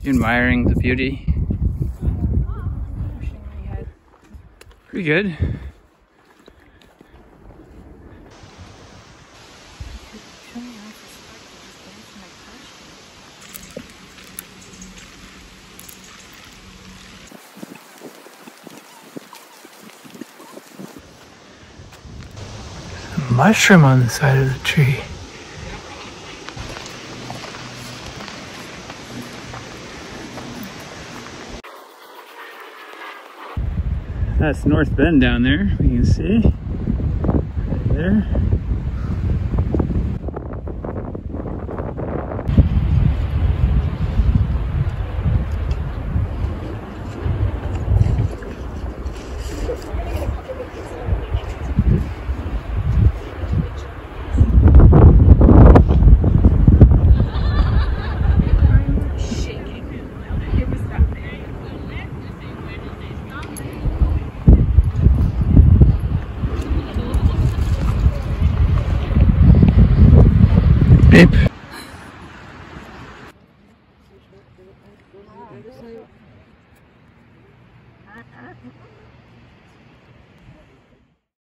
admiring the beauty. Pretty good. Mushroom on the side of the tree. That's North Bend down there, we can see. Right there. Beep.